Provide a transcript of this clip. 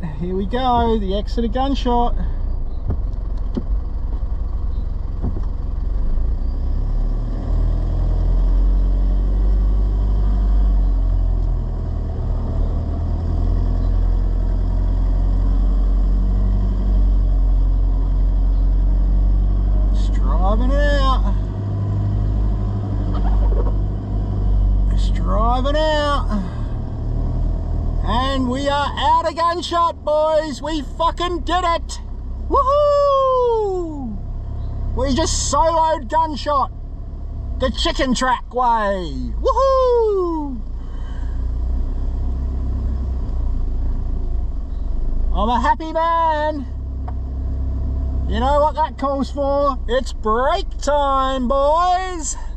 here we go, the exit of Gunshot. Driving out, and we are out of Gunshot, boys. We fucking did it. Woohoo! We just soloed Gunshot the chicken track way. Woohoo! I'm a happy man. You know what that calls for? It's break time, boys.